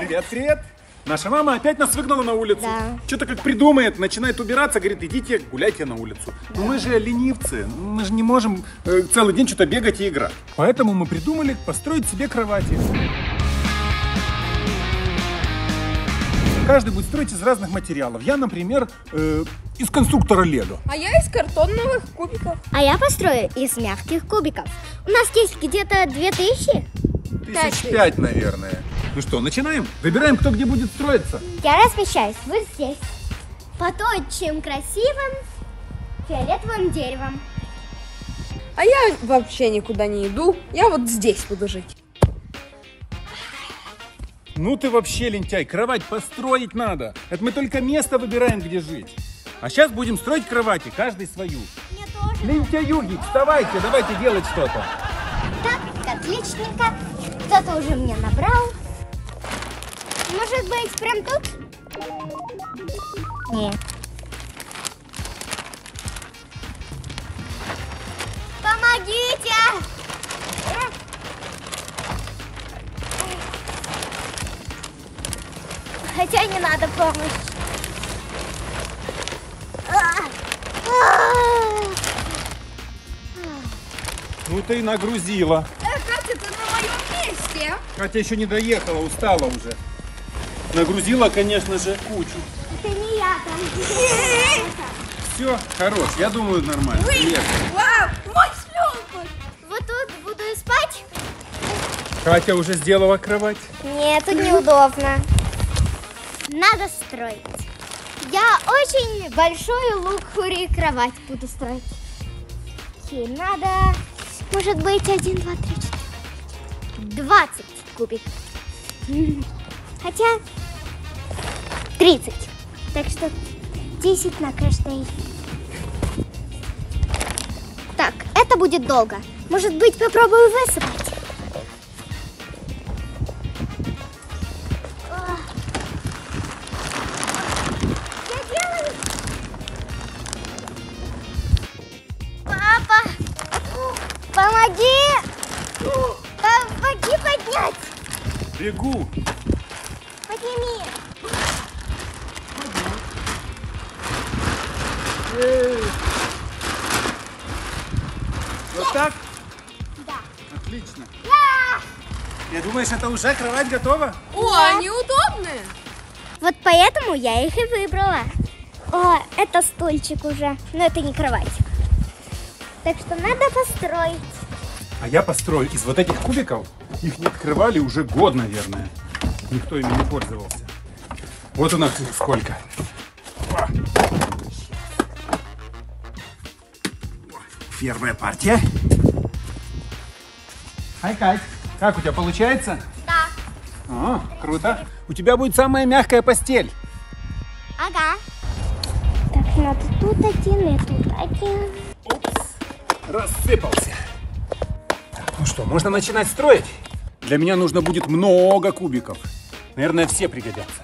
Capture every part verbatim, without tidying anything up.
Привет, привет. Наша мама опять нас выгнала на улицу. Да. Что-то как придумает, начинает убираться, говорит, идите гуляйте на улицу. Да. Но мы же ленивцы, мы же не можем э, целый день что-то бегать и играть. Поэтому мы придумали построить себе кровати. Каждый будет строить из разных материалов. Я, например, э, из конструктора Лего. А я из картонных кубиков. А я построю из мягких кубиков. У нас есть где-то две тысячи. Тысяч пять, наверное. Ну что, начинаем? Выбираем, кто где будет строиться. Я размещаюсь вот здесь. Под очень красивым фиолетовым деревом. А я вообще никуда не иду. Я вот здесь буду жить. Ну ты вообще лентяй, кровать построить надо. Это мы только место выбираем, где жить. А сейчас будем строить кровати, каждый свою. Мне тоже. Лентяюги, вставайте, давайте делать что-то. Так, отличненько. Кто-то уже мне набрал. Может быть, прям тут? Нет. Помогите! Хотя не надо помощь. Ну ты и нагрузила. Э, Катя, ты на моем месте. Катя еще не доехала, устала уже. Нагрузила, конечно же, кучу. Это не я там. Все, хорош, я думаю, нормально. Лето. Вау, мой шлепок. Вот тут буду и спать? Катя уже сделала кровать. Нет, тут неудобно. Надо строить. Я очень большую лукхури кровать буду строить. Окей, надо, может быть, один, два, три, четыре, двадцать кубиков. Хотя тридцать. Так что десять на каждой. Так, это будет долго. Может быть, попробую высыпать. Помоги! Помоги поднять! Бегу. Подними! Вот так? Да. Отлично. Да! Я думаешь, это уже кровать готова? О, они удобные. Вот поэтому я их и выбрала. О, это стульчик уже, но это не кровать. Так что надо построить. А я построю из вот этих кубиков. Их не открывали уже год, наверное. Никто ими не пользовался. Вот у нас их сколько. Первая партия. Ай, Кать, как у тебя получается? Да. О, круто. У тебя будет самая мягкая постель. Ага. Так, надо тут один и тут один. Упс, рассыпался. Так, ну что, можно начинать строить? Для меня нужно будет много кубиков. Наверное, все пригодятся.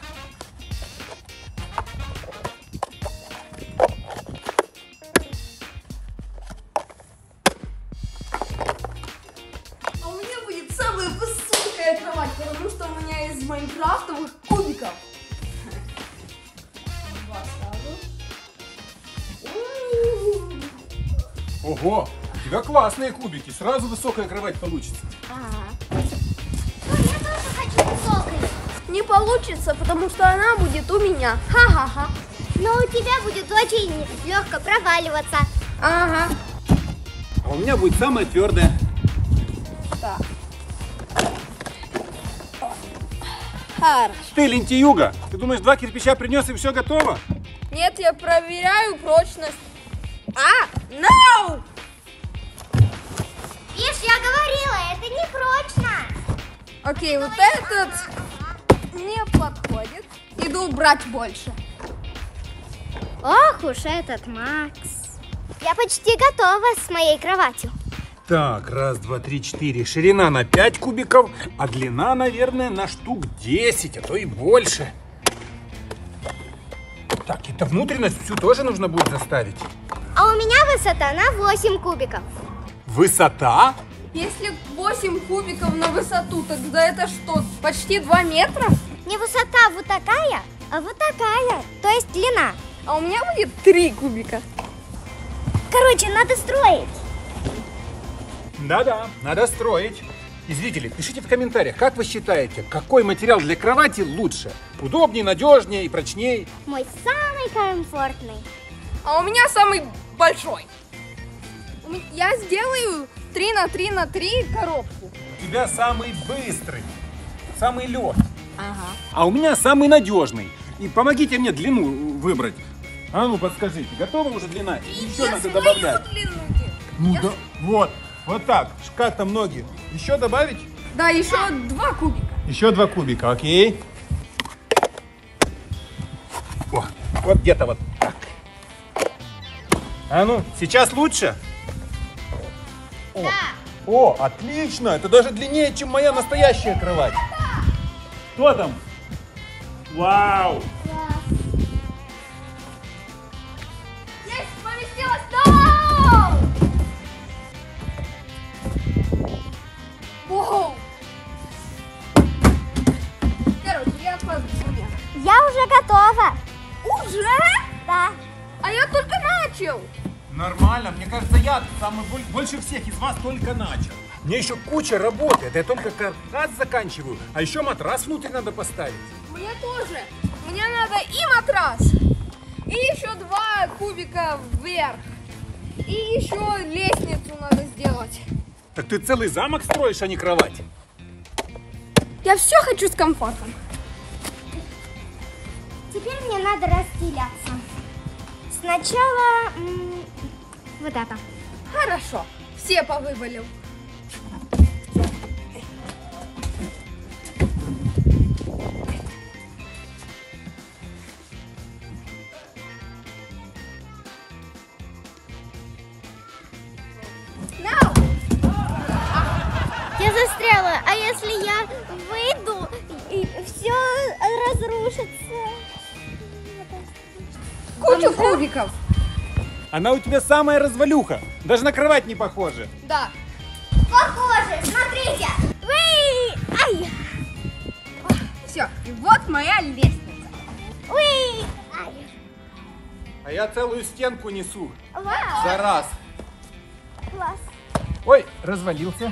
А у меня будет самая высокая кровать, потому что у меня из майнкрафтовых кубиков. Два сразу. Ого, у тебя классные кубики. Сразу высокая кровать получится. Ага. Ну, я тоже хочу высокой. Не получится, потому что она будет у меня. Ха-ха-ха. Но у тебя будет очень легко проваливаться. Ага. А у меня будет самая твердая. Так. Хорошо. Ты лентяюга. Ты думаешь, два кирпича принес и все готово? Нет, я проверяю прочность. А, no! Видишь, я говорила, это не прочно. Окей, вот этот не подходит. Иду брать больше. Ох уж этот Макс. Я почти готова с моей кроватью. Так, раз, два, три, четыре. Ширина на пять кубиков, а длина, наверное, на штук десять, а то и больше. Так, это внутренность всю тоже нужно будет заставить. А у меня высота на восемь кубиков. Высота? Если восемь кубиков на высоту, тогда это что, почти два метра? не высота вот такая, а вот такая, то есть длина. А у меня будет три кубика. Короче, надо строить. Да-да, надо строить. И зрители, пишите в комментариях, как вы считаете, какой материал для кровати лучше? Удобнее, надежнее и прочнее? Мой самый комфортный. А у меня самый большой. У ме- Я сделаю три на три на три коробку. У тебя самый быстрый, самый легкий. Ага. А у меня самый надежный. И помогите мне длину выбрать. А ну подскажите, готова уже длина? Или еще надо добавлять? Ну да, вот, вот так. Как там ноги? Еще добавить? Да, еще два кубика. Еще два кубика, окей. О, вот где-то вот так. А ну, сейчас лучше? О, Да. о, отлично! Это даже длиннее, чем моя настоящая кровать. Кто там? Вау! Есть, поместилось! Да! Воу! Короче, я подумала. Я уже готова. Уже? Да. А я только начал. Нормально, мне кажется, я самый боль- больше всех из вас только начал. Мне еще куча работы, это я только каркас заканчиваю, а еще матрас внутрь надо поставить. Мне тоже. Мне надо и матрас, и еще два кубика вверх, и еще лестницу надо сделать. Так ты целый замок строишь, а не кровать? Я все хочу с комфортом. Теперь мне надо разделяться. Сначала м, вот это. Хорошо. Все повывалил. Я застряла, а если я выйду, и все разрушится? Кучу кубиков. Она у тебя самая развалюха, даже на кровать не похожа. Да. Похоже, смотрите. Уи! Ай! Все. И вот моя лестница. Уи! Ай! А я целую стенку несу Вау! за раз. Класс! Ой, развалился.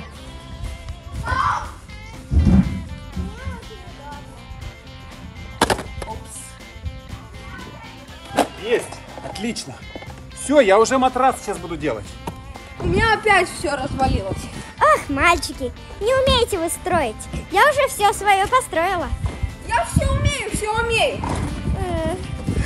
Есть, отлично. Все, я уже матрас сейчас буду делать. У меня опять все развалилось. Ах, мальчики, не умеете вы строить. Я уже все свое построила. Я все умею, все умею. Э.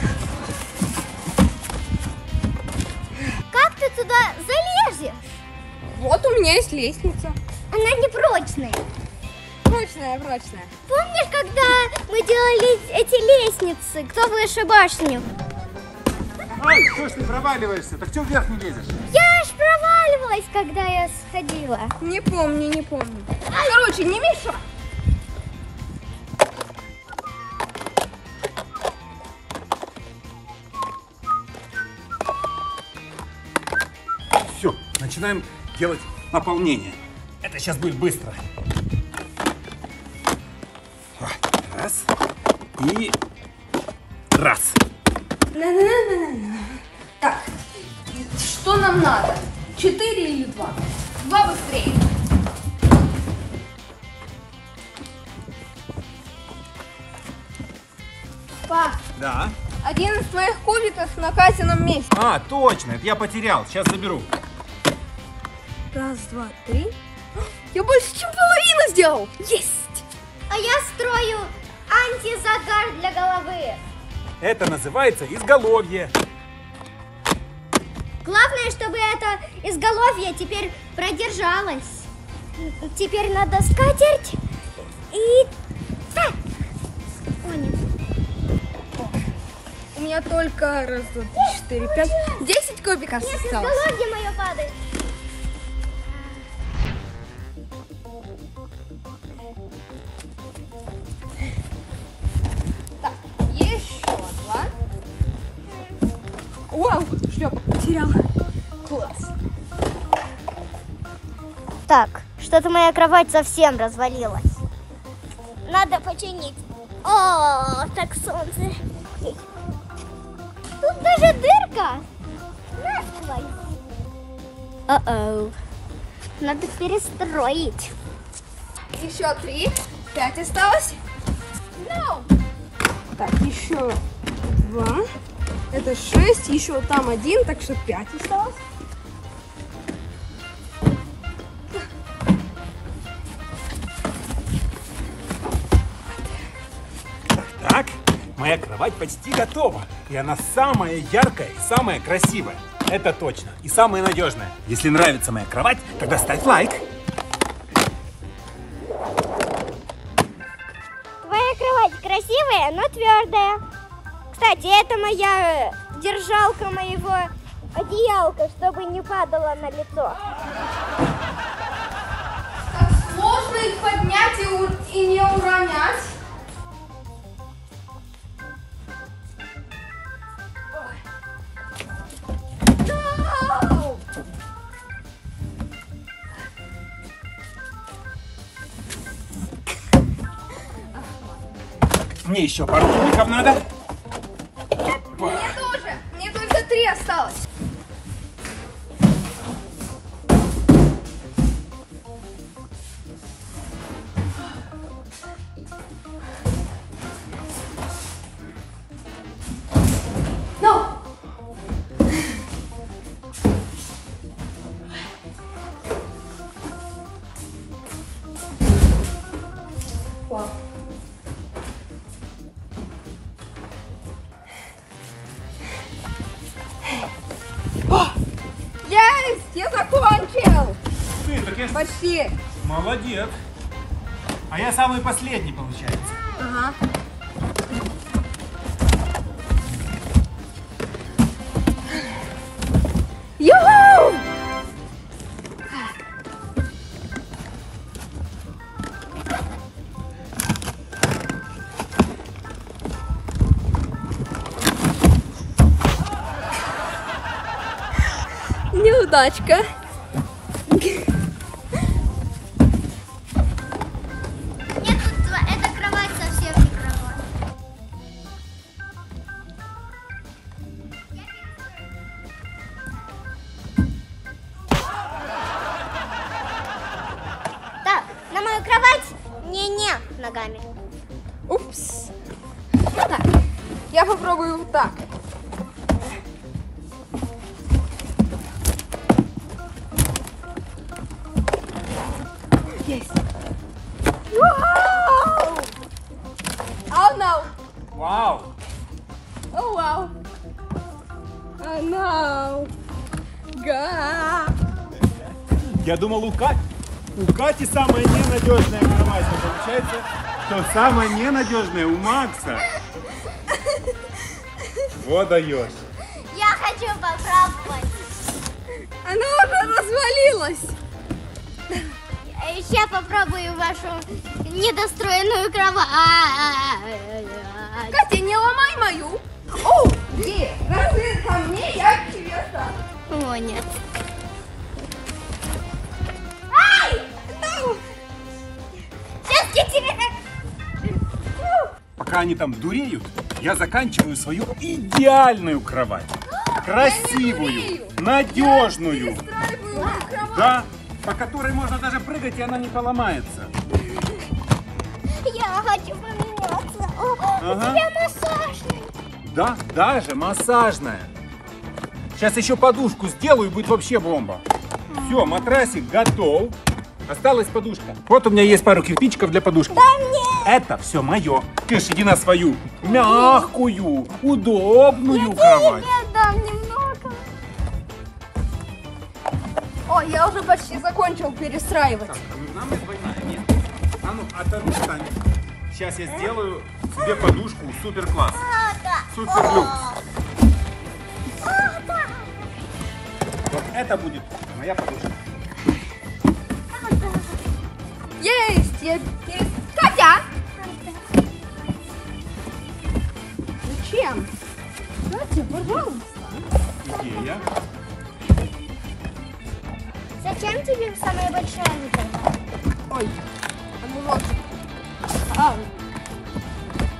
Как ты туда залезешь? Вот у меня есть лестница. Она непрочная. Прочная, прочная. Помнишь, когда мы делали эти лестницы? Кто выше башню? Ай, что ж ты проваливаешься? Так что вверх не лезешь? Я аж проваливалась, когда я сходила. Не помню, не помню. Короче, не мешай. Все, начинаем делать наполнение. Это сейчас будет быстро. Раз. И раз. На-на-на-на-на. Так, что нам надо? Четыре или два? Два быстрее. Пап, Да. один из твоих кубиков на Катином месте. А, точно, это я потерял. Сейчас заберу. Раз, два, три. Я больше, чем половину сделал. Есть! А я строю антизагар для головы. Это называется изголовье. Главное, чтобы это изголовье теперь продержалось. Теперь надо скатерть и так. О, нет. У меня только раз, два, три, четыре, пять, десять кубиков Нет, осталось. изголовье мое падает. Так, еще два. Вау, шлепок потеряла. Класс. Так, что-то моя кровать совсем развалилась. Надо починить. О, так солнце. Тут даже дырка. Насквозь. О-оу. Надо перестроить. Еще три. Пять осталось. No. Так, еще два. Это шесть. Еще там один, так что пять осталось. Так, моя кровать почти готова. И она самая яркая и самая красивая. Это точно. И самая надежная. Если нравится моя кровать, тогда ставь лайк. Твоя кровать красивая, но твердая. Кстати, это моя держалка моего одеялка, чтобы не падало на лицо. Так сложно их поднять и, у- и не уронять. No! Мне еще пару кубиков надо. Мне тоже. Мне только три осталось. No! Вау. Есть! Я закончил! Ты, так я ж- Почти. Молодец. А я самый последний, получается. Ага. Юху! Неудачка. Нет, тут эта кровать совсем не кровать. Так, на мою кровать не-не ногами. Упс. Так, я попробую вот так. Есть. Вау! Oh no! Вау. Oh wow! Oh no! Га! Я думал, у Кати, у Кати самая ненадежная кровать. Но получается, что самая ненадежная у Макса. Вот даешь. Я хочу попробовать. Она уже развалилась! Сейчас попробую вашу недостроенную кровать. Катя, не ломай мою! О, где? Разве ко мне, я к тебе стану. О, нет. Ай! Ну! Сейчас я тебе... Пока они там дуреют, я заканчиваю свою идеальную кровать. Красивую, надежную. Перестраиваю мою кровать. Да, по которой можно даже прыгать, и она не поломается. Я хочу поменяться. О, у Ага. тебя массажный. Да, даже массажная. Сейчас еще подушку сделаю, и будет вообще бомба. Все, матрасик готов. Осталась подушка. Вот у меня есть пару кирпичиков для подушки. Да мне. Это все мое. Ты ж иди на свою мягкую, удобную Я кровать. тебе дам немного. О, я уже почти закончил перестраивать. Нужна мне двойная? Нет. А ну, отойди, Таня. Сейчас я сделаю себе подушку супер класс. А, да. Супер люкс. О, да. Вот это будет моя подушка. А, да. Есть! Я перес... Катя! Зачем? Катя, пожалуйста. Идея. Зачем тебе самая большая металла? Ой, а ну вот. А.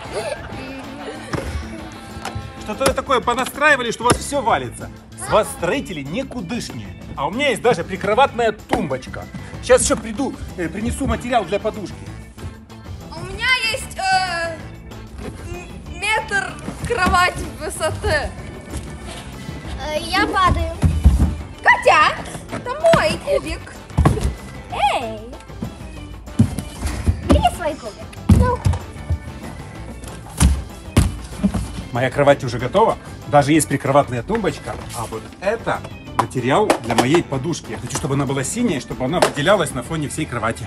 Что-то такое понастраивали, что у вас все валится. С вас строители никудышние. А у меня есть даже прикроватная тумбочка. Сейчас еще приду, э, принесу материал для подушки. У меня есть э, метр кровати высоты. Э, Я падаю. Катя, это мой кубик. Эй! Бери свой кубик. Ну, Моя кровать уже готова. Даже есть прикроватная тумбочка. А вот это материал для моей подушки. Я хочу, чтобы она была синяя, чтобы она выделялась на фоне всей кровати.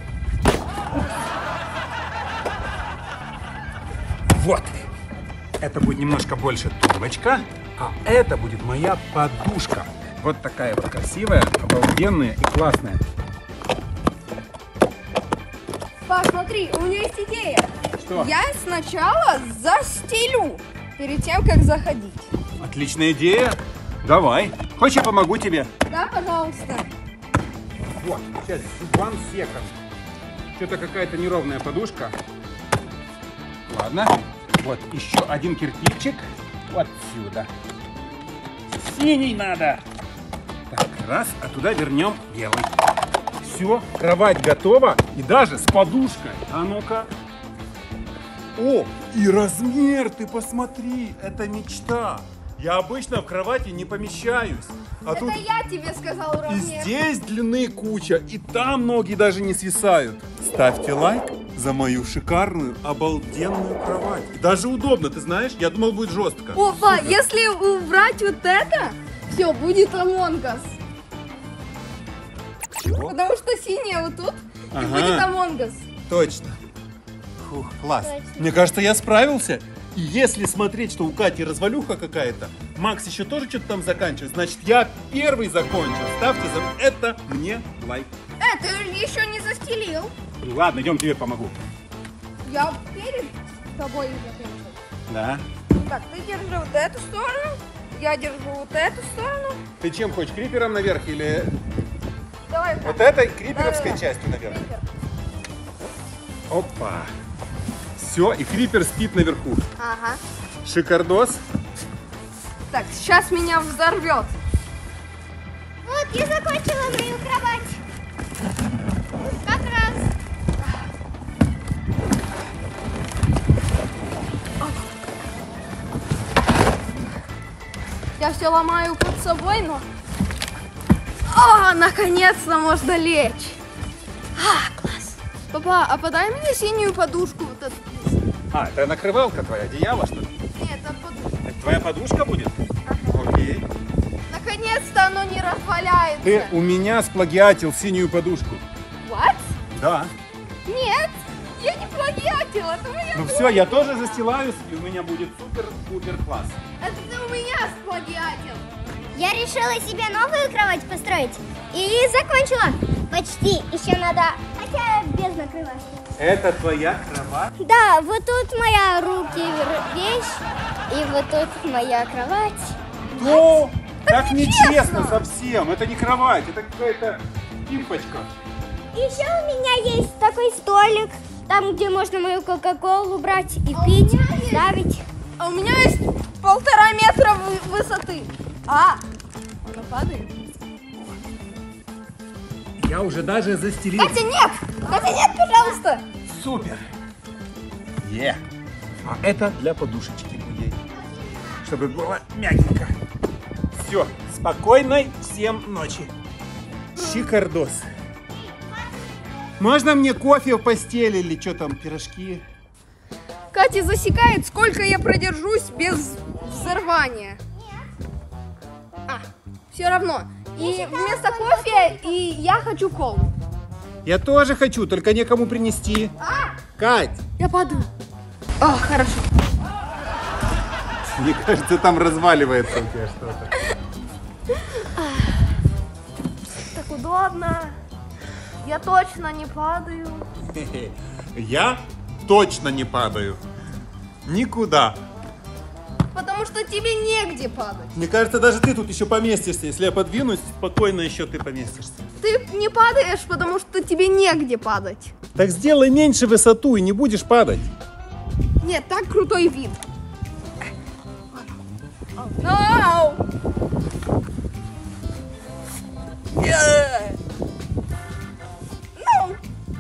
Вот. Это будет немножко больше тумбочка, а это будет моя подушка. Вот такая вот красивая, обалденная и классная. Паш, смотри, у меня есть идея. Что? Я сначала застелю перед тем, как заходить. Отличная идея. Давай. Хочешь, я помогу тебе? Да, пожалуйста. Вот, сейчас, one second. Что-то какая-то неровная подушка. Ладно. Вот, еще один кирпичик. Вот сюда. Синий надо. Так, раз, а туда вернем белый. Все, кровать готова. И даже с подушкой. А ну-ка. О, и размер, ты посмотри. Это мечта. Я обычно в кровати не помещаюсь. А Это тут... я тебе сказал И размер. здесь длины куча, и там ноги даже не свисают. Ставьте лайк за мою шикарную, обалденную кровать. И даже удобно, ты знаешь? Я думал, будет жестко. Опа, если убрать вот это, все, будет Among Us. Чего? Потому что синяя вот тут, и Ага. будет Among Us. Точно. Фух, класс. Точно. Мне кажется, я справился. И если смотреть, что у Кати развалюха какая-то, Макс еще тоже что-то там заканчивает, значит, я первый закончил. Ставьте за это мне лайк. Э, ты еще не застелил. Ну, ладно, идем, тебе помогу. Я перед тобой закончил. Да. Так, ты держи вот эту сторону, я держу вот эту сторону. Ты чем хочешь, крипером наверх или Давай. вот этой криперовской Да-да-да. частью наверх? Крипер. Опа. Все, и крипер спит наверху. Ага. Шикардос. Так, сейчас меня взорвет. вот я закончила мою кровать. Как раз. Я все ломаю под собой, но... О, наконец-то можно лечь. А, класс. Папа, а подай мне синюю подушку вот эту. А, это накрывалка твоя, одеяло, что ли? Нет, это подушка. Это твоя подушка будет? Окей. Наконец-то оно не разваляется. Ты у меня сплагиатил синюю подушку. What? Да. Нет, я не плагиатил, это у меня. Ну все, я тоже застилаюсь, и у меня будет супер-пупер класс. Это ты у меня сплагиатил. Я решила себе новую кровать построить и закончила. Почти. Еще надо, хотя без накрывашки. Это твоя кровать? Да, вот тут моя руки вер- вещь, и вот тут моя кровать. Ну, так нечестно. нечестно совсем. Это не кровать, это какая-то пимпочка. Еще у меня есть такой столик, там, где можно мою кока-колу брать и пить, ставить. А у меня есть полтора метра вы- высоты. А, она падает. Я уже даже застелил. Катя, нет! Катя, нет, пожалуйста! Супер! Е! А это для подушечки моей. Чтобы было мягенько. Все, спокойной всем ночи. Шикардос. Можно мне кофе в постели или что там, пирожки? Катя засекает, сколько я продержусь без взорвания. А, все равно. И вместо кофе и я хочу колу. Я тоже хочу, только некому принести. А, Кать, я падаю. А, хорошо. мне кажется, там разваливается у тебя что-то. Так удобно. Я точно не падаю. Я точно не падаю. Никуда. Потому что тебе негде падать. Мне кажется, даже ты тут еще поместишься. Если я подвинусь, спокойно еще ты поместишься. Ты не падаешь, потому что тебе негде падать. Так сделай меньше высоту и не будешь падать. Нет, так крутой вид. No! Yeah. No!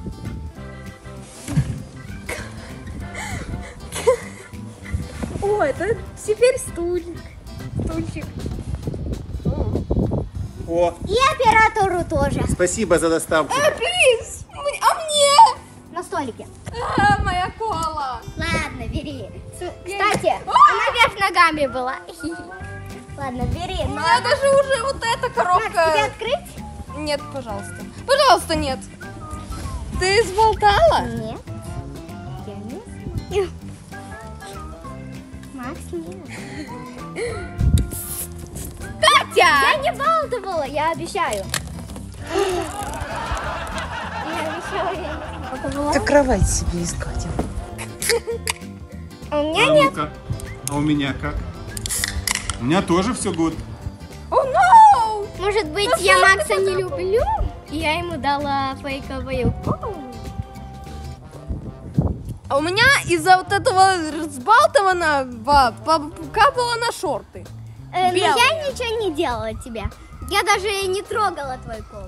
О, это теперь стульчик. Стульчик. О, И оператору тоже. спасибо за доставку. Э, плиз! А мне? На столике. А, моя кола. Ладно, бери. С- Кстати, она вверх ногами была. Ладно, бери. У Но... меня даже уже вот эта Макс, тебе коробка. открыть? Нет, пожалуйста. Пожалуйста, нет. Ты сболтала? Нет. Я не знаю. Макс, нет. Катя! Я не балдывала, я обещаю. Я обещаю, я не балдывала. Ты кровать себе искать. А у меня А нет. ну-ка. А у меня как? У меня тоже все гуд. О, no! Может быть, я Макса не люблю? И я ему дала фейковую колу? А у меня из-за вот этого разбалтованного капало на шорты. Э, но Белый. я ничего не делала тебе. Я даже и не трогала твою колу.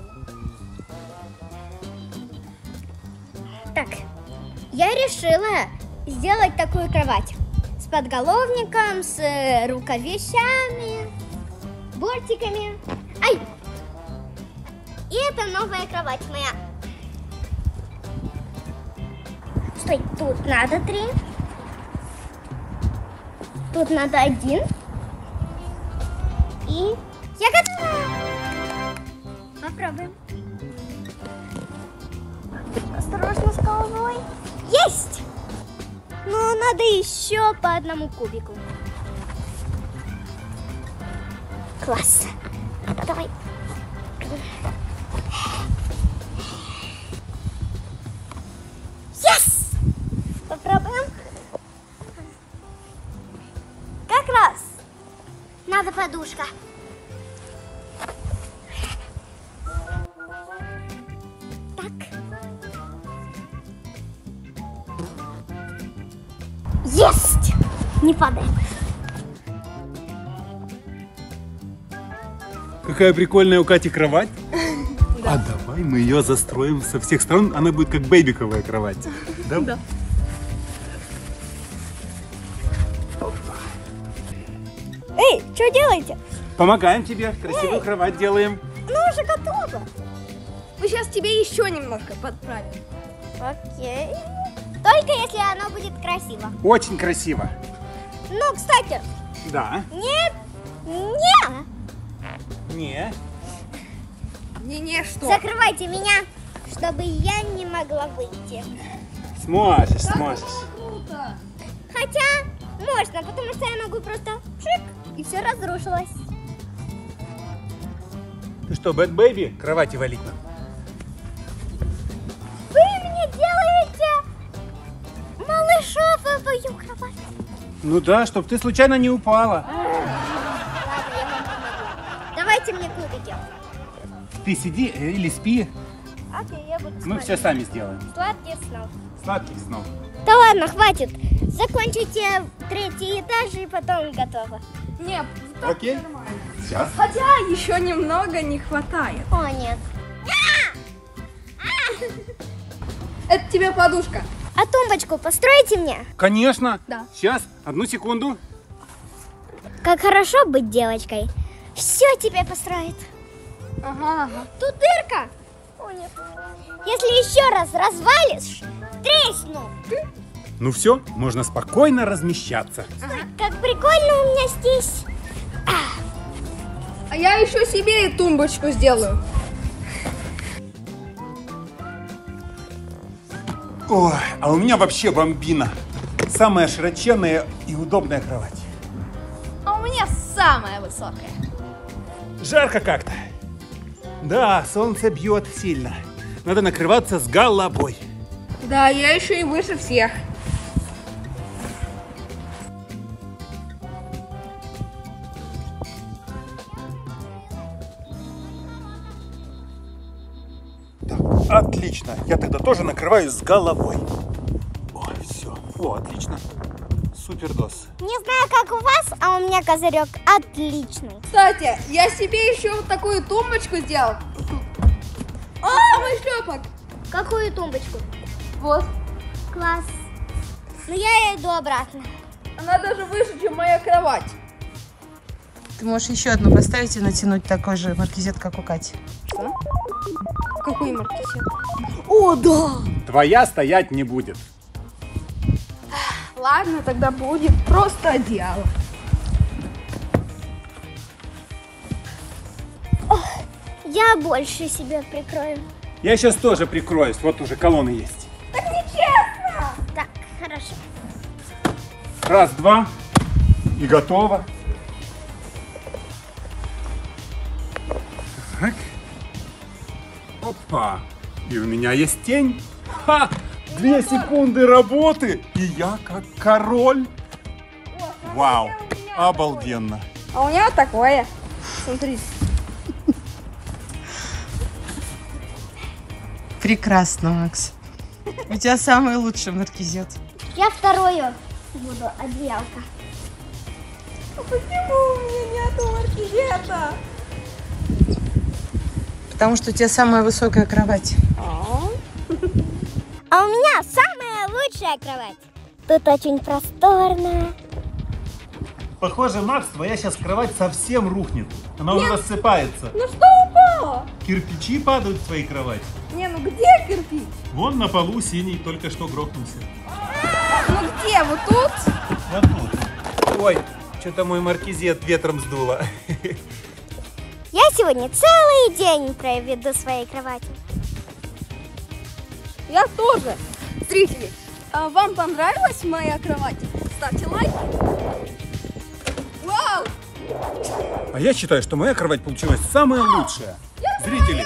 Так, я решила сделать такую кровать. С подголовником, с э, рукавицами, бортиками. Ай! И это новая кровать моя. Стой, тут надо три. Тут надо один. И я готова. Попробуем. Осторожно с головой. Есть! Но надо еще по одному кубику. Класс. Давай. Yes! Попробуем. Как раз. Надо подушка. Так. Есть! Не падает. Какая прикольная у Кати кровать. А давай мы ее застроим со всех сторон. Она будет как бэйбиковая кровать. Да? Да. Эй, что делаете? Помогаем тебе. Красивую кровать делаем. Ну уже готово. Мы сейчас тебе еще немножко подправим. Окей. Только если оно будет красиво. Очень красиво. Ну, кстати, Да. нет, нет. Не. Не-не, что? Закрывайте меня, чтобы я не могла выйти. Сможешь, сможешь. Круто. Хотя можно, потому что я могу просто шик, и все разрушилось. Ты что, Бэд Бэйби? Кровати валить нам. Вы мне делаете малышовую кровать. Ну да, чтоб ты случайно не упала. Ладно, я вам помогу. Давайте мне кубики. Ты сиди э, или спи. Окей, я буду Мы смотреть. все сами сделаем. Сладких снов. Сладких снов. Да ладно, хватит. Закончите третий этаж и потом готово. Нет, Окей? Сейчас. хотя еще немного не хватает. О, нет. Это тебе подушка. А тумбочку постройте мне. Конечно. Да. Сейчас, одну секунду. Как хорошо быть девочкой. Все тебе построит. Ага, ага. Тут дырка. О, нет. Если еще раз развалишь, тресну. Ну все, можно спокойно размещаться. Как прикольно у меня здесь. А я еще себе и тумбочку сделаю. Ой, а у меня вообще бомбина. Самая широченная и удобная кровать. А у меня самая высокая. Жарко как-то. Да, солнце бьет сильно. Надо накрываться с головой. Да, я еще и выше всех. Так, отлично. Я тогда тоже накрываюсь с головой. Ой, все. О, отлично. супердос. Не знаю, как у вас, а у меня козырек отличный. Кстати, я себе еще вот такую тумбочку сделал. А, мой шлепок. Какую тумбочку? Вот. Класс. Ну я иду обратно. Она даже выше, чем моя кровать. Ты можешь еще одну поставить и натянуть такой же маркизет, как у Кати. Что? Какой маркизет? О, да! Твоя стоять не будет. Ладно, тогда будет просто одеяло. Я больше себе прикрою. Я сейчас тоже прикроюсь. Вот уже колонны есть. Так нечестно! Так, хорошо. Раз, два. И готово. Так. Опа. И у меня есть тень. Ха! Две секунды работы, и я как король. Вау, обалденно. А у меня такое. Смотри. Прекрасно, Макс. У тебя самый лучший маркизет. Я вторую буду одеялка. А почему у меня нету маркизета? Потому что у тебя самая высокая кровать. А у меня самая лучшая кровать. Тут очень просторно. Похоже, Макс, твоя сейчас кровать совсем рухнет. Она уже рассыпается. Ну что упало? Кирпичи падают в твоей кровати. Не, ну где кирпич? Вон на полу синий только что грохнулся. Ну где? Вот тут? Вот тут. Ой, что-то мой маркизет ветром сдуло. Я сегодня целый день проведу в своей кровати. Я тоже. Зрители, а вам понравилась моя кровать? Ставьте лайк. Вау! А я считаю, что моя кровать получилась самая лучшая. Зрители,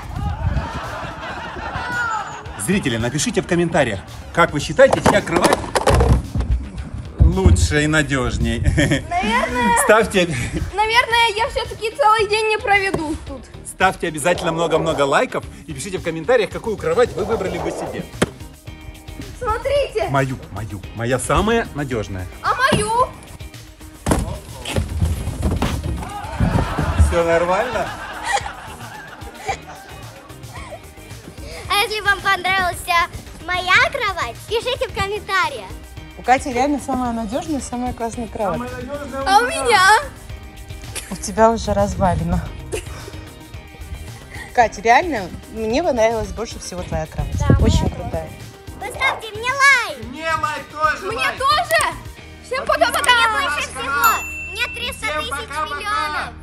зрители, напишите в комментариях, как вы считаете, чья кровать лучше и надежней. Наверное, Ставьте, наверное, я все-таки целый день не проведу тут. ставьте обязательно много-много лайков и пишите в комментариях, какую кровать вы выбрали бы себе. Смотрите. Мою, мою, моя самая надежная. А мою? Все нормально? А если вам понравилась моя кровать, пишите в комментариях. У Кати реально самая надежная, самая классная кровать. А у меня? У тебя уже развалено. Катя, реально, мне понравилась больше всего твоя кровать. Да, Очень моя крутая. Поставьте мне лайк. Мне лайк тоже. Мне тоже. Всем пока-пока. Мне больше всего. Мне триста тысяч миллионов.